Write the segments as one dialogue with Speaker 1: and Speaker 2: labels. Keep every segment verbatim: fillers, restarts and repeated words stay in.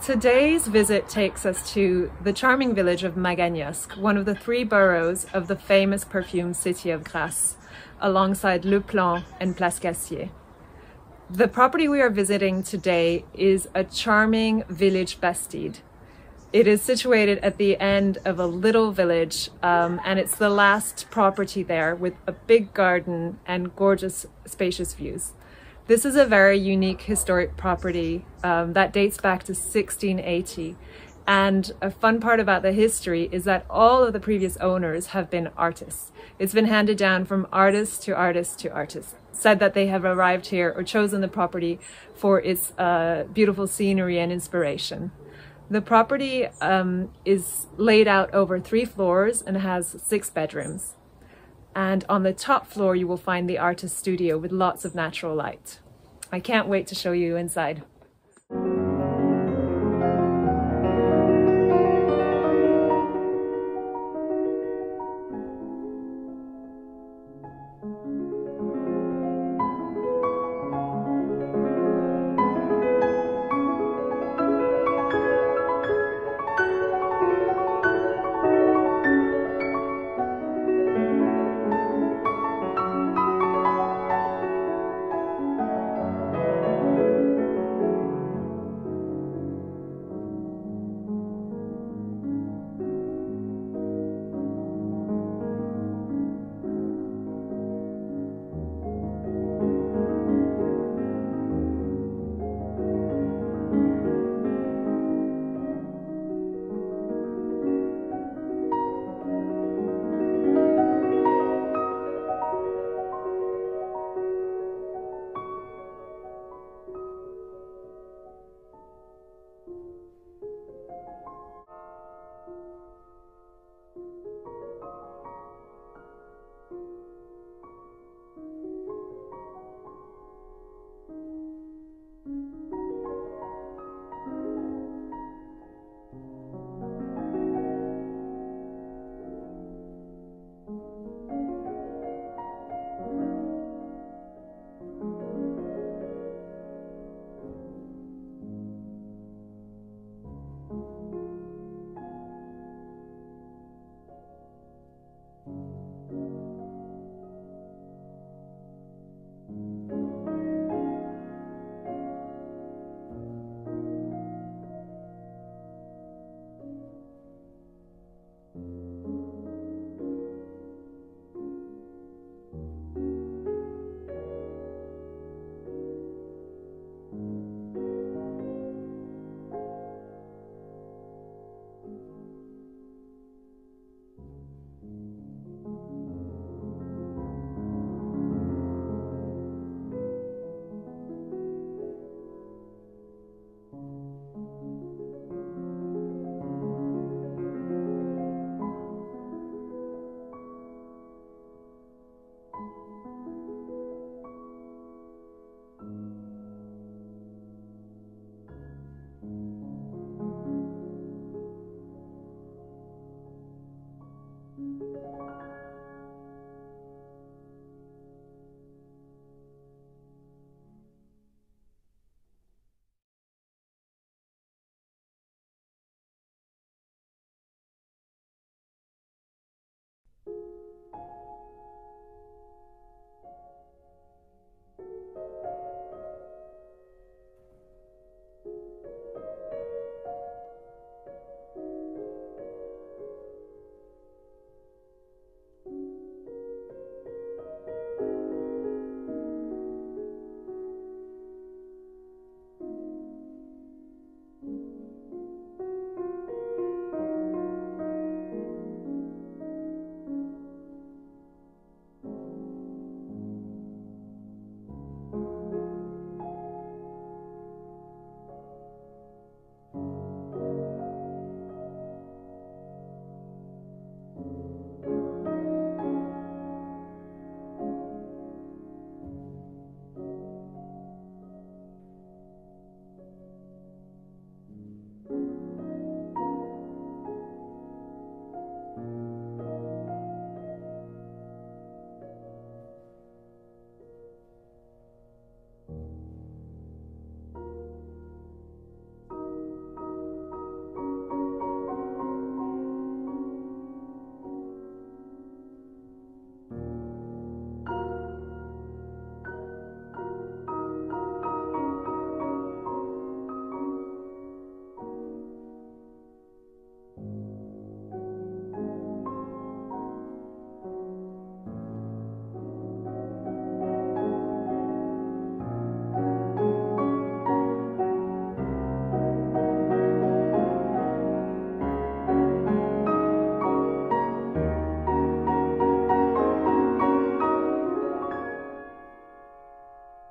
Speaker 1: Today's visit takes us to the charming village of Magagnosc, one of the three boroughs of the famous perfume city of Grasse, alongside Le Plan and Place Cassier. The property we are visiting today is a charming village Bastide. It is situated at the end of a little village, um, and it's the last property there with a big garden and gorgeous spacious views. This is a very unique historic property um, that dates back to sixteen eighty. And a fun part about the history is that all of the previous owners have been artists. It's been handed down from artist to artist to artist, said that they have arrived here or chosen the property for its uh, beautiful scenery and inspiration. The property um, is laid out over three floors and has six bedrooms. And on the top floor, you will find the artist studio with lots of natural light. I can't wait to show you inside.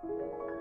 Speaker 1: you.